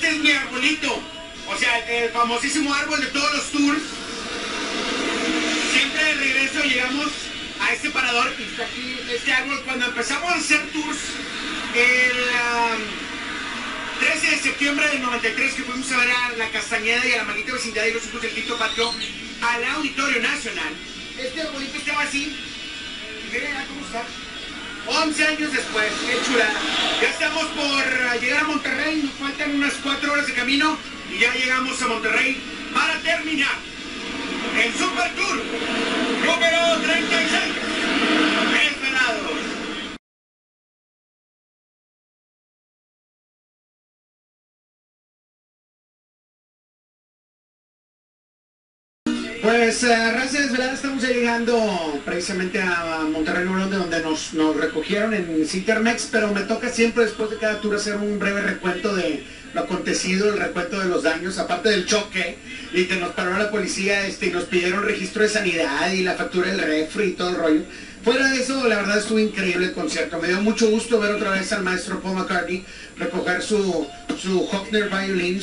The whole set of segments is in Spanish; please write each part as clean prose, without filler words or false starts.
es mi arbolito. O sea, el famosísimo árbol de todos los tours. Siempre de regreso llegamos a este parador y está aquí este árbol. Cuando empezamos a hacer tours, el 13 de septiembre del 93, que fuimos a ver a la Castañeda y a la maldita vecindad y los hijos del Quinto Patio al Auditorio Nacional, este arbolito estaba así. Y miren cómo está. 11 años después, qué chulada. Ya estamos por llegar a Monterrey, nos faltan unas 4 horas de camino y ya llegamos a Monterrey para terminar el Super Tour número 36. Desvelados. Pues, raza desvelada, estamos ya llegando precisamente a Monterrey, Nuevo León, de donde nos recogieron en Cintermex, pero me toca siempre después de cada tour hacer un breve recuento de lo acontecido, el recuento de los daños, aparte del choque, y que nos paró la policía y nos pidieron registro de sanidad y la factura del refri y todo el rollo. Fuera de eso, la verdad estuvo increíble el concierto. Me dio mucho gusto ver otra vez al maestro Paul McCartney recoger su Hofner Violin,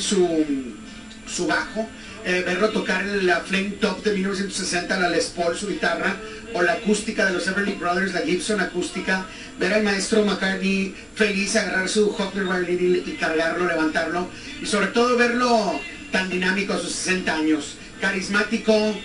su bajo, verlo tocar la Flame Top de 1960, la Les Paul, su guitarra, o la acústica de los Everly Brothers, la Gibson acústica, ver al maestro McCartney feliz agarrar su Hofner Violin y cargarlo, levantarlo, y sobre todo verlo tan dinámico a sus 60 años, carismático,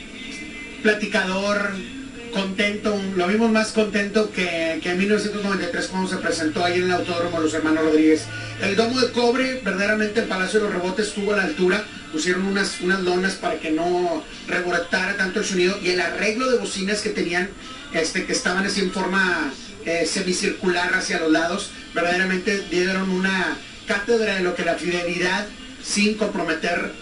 platicador, contento. Lo vimos más contento que en 1993 cuando se presentó ahí en el Autódromo Los Hermanos Rodríguez. El domo de cobre, verdaderamente el Palacio de los Rebotes estuvo a la altura, pusieron unas lonas para que no rebotara tanto el sonido, y el arreglo de bocinas que tenían, que estaban así en forma semicircular hacia los lados, verdaderamente dieron una cátedra de lo que la fidelidad sin comprometer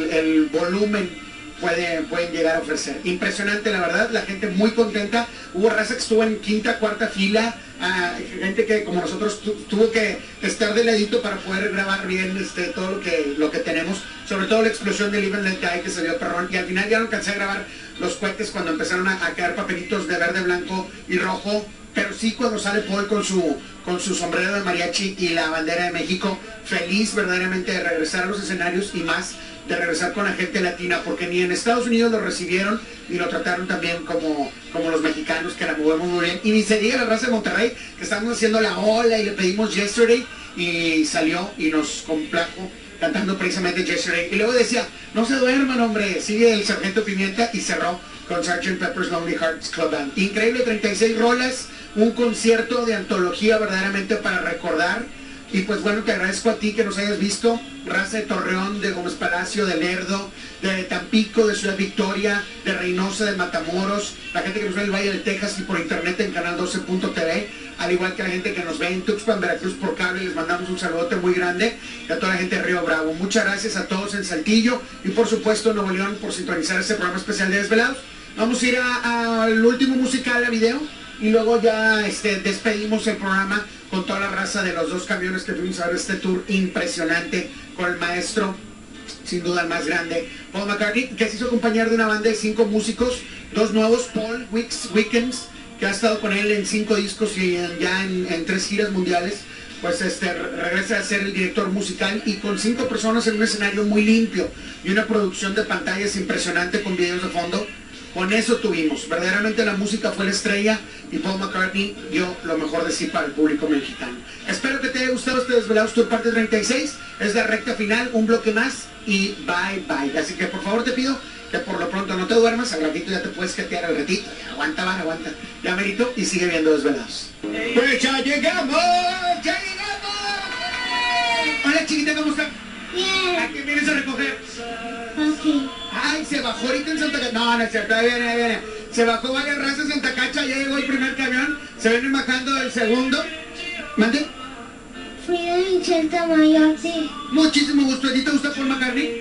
el volumen pueden llegar a ofrecer. Impresionante, la verdad, la gente muy contenta. Hubo raza que estuvo en quinta, cuarta fila, gente que como nosotros tuvo que estar de ladito para poder grabar bien todo lo que tenemos, sobre todo la explosión de Live and Let Die, que se dio perrón, y al final ya no alcancé a grabar los cohetes cuando empezaron a quedar papelitos de verde, blanco y rojo, pero sí cuando sale Paul con su sombrero de mariachi y la bandera de México, feliz verdaderamente de regresar a los escenarios, y más de regresar con la gente latina, porque ni en Estados Unidos lo recibieron ni lo trataron también como los mexicanos, que la movemos muy bien, y ni se diga la raza de Monterrey, que estamos haciendo la ola y le pedimos Yesterday, y salió y nos complajo cantando precisamente Yesterday, y luego decía, no se duerman hombre, sigue el Sargento Pimienta, y cerró con Sgt. Pepper's Lonely Hearts Club Band. Increíble, 36 rolas, un concierto de antología verdaderamente para recordar. Y pues bueno, te agradezco a ti que nos hayas visto, raza de Torreón, de Gómez Palacio, de Lerdo, de Tampico, de Ciudad Victoria, de Reynosa, de Matamoros, la gente que nos ve en el Valle de Texas y por internet en canal12.tv, al igual que la gente que nos ve en Tuxpan, Veracruz por cable. Les mandamos un saludote muy grande, y a toda la gente de Río Bravo. Muchas gracias a todos en Saltillo y por supuesto Nuevo León por sintonizar este programa especial de Desvelados. Vamos a ir al último musical, a video, y luego ya despedimos el programa con toda la raza de los dos camiones que fuimos a ver este tour impresionante con el maestro, sin duda el más grande, Paul McCartney, que se hizo acompañar de una banda de 5 músicos, 2 nuevos, Paul Weekends, que ha estado con él en 5 discos y ya en 3 giras mundiales. Pues regresa a ser el director musical, y con 5 personas en un escenario muy limpio y una producción de pantallas impresionante con videos de fondo. Con eso tuvimos, verdaderamente la música fue la estrella, y Paul McCartney dio lo mejor de sí para el público mexicano. Espero que te haya gustado este Desvelados Tour parte 36, es la recta final, un bloque más y bye bye. Así que por favor te pido que por lo pronto no te duermas, al ratito ya te puedes jetear al ratito, aguanta, aguanta, ya merito, y sigue viendo Desvelados. Pues ya llegamos, ya llegamos. Hola chiquita, ¿cómo estás? Bien. ¿A quién vienes a recoger? Aquí. Ay, se bajó ahorita en Santa Cacha. No, no es cierto, ahí viene. Se bajó varias razas en Santa Cacha, ya llegó el primer camión, se viene bajando el segundo. ¿Mande? Fui de Michelle Tamayo, sí. Muchísimo gusto. ¿A ti te gusta Paul McCartney?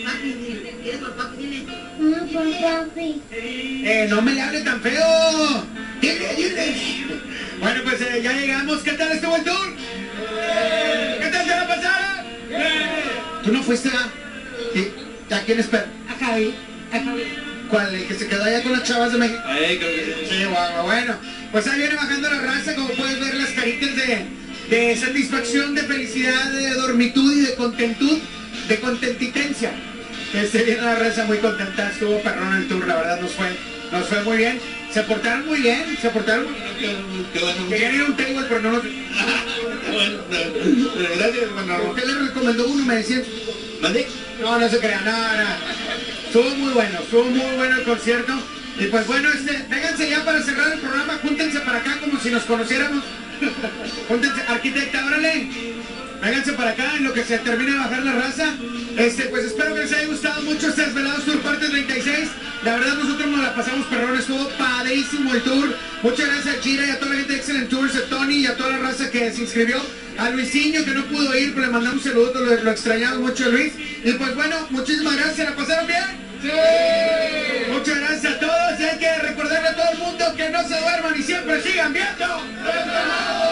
No, por papi. No me le hable tan feo. Dile. Bueno, pues ya llegamos. ¿Qué tal estuvo el tour? ¿Qué tal se la pasaron? ¿Tú no fuiste a quién espera? A Javi. ¿Cuál? ¿El que se quedó allá con las chavas de México? Sí, bueno. Pues ahí viene bajando la raza, como puedes ver las caritas de satisfacción, de felicidad, de dormitud y de contentud de contentitencia. Viene la raza muy contenta, estuvo perrón el tour, la verdad nos fue muy bien. Se portaron muy bien, se portaron muy bien. Qué bueno. Querían ir a un table, pero no nos... Bueno, gracias, bueno. ¿Usted le recomendó uno? Me decían. ¿Mande? No se crean, nada. Estuvo muy bueno el concierto. Y pues bueno, vénganse ya para cerrar el programa, júntense para acá como si nos conociéramos. Júntense, arquitecta, órale. Vénganse para acá en lo que se termine de bajar la raza. Pues espero que les haya gustado mucho este Desvelados Tour parte 36. La verdad nosotros nos la pasamos perrón, estuvo padrísimo el tour. Muchas gracias a Chira y a toda la gente de Excellent Tours, a Tony y a toda la raza que se inscribió. A Luisinho que no pudo ir, pero le mandamos un saludo, lo extrañamos mucho a Luis. Y pues bueno, muchísimas gracias, ¿la pasaron bien? ¡Sí! Muchas gracias a todos y hay que recordarle a todo el mundo que no se duerman y siempre sigan viendo.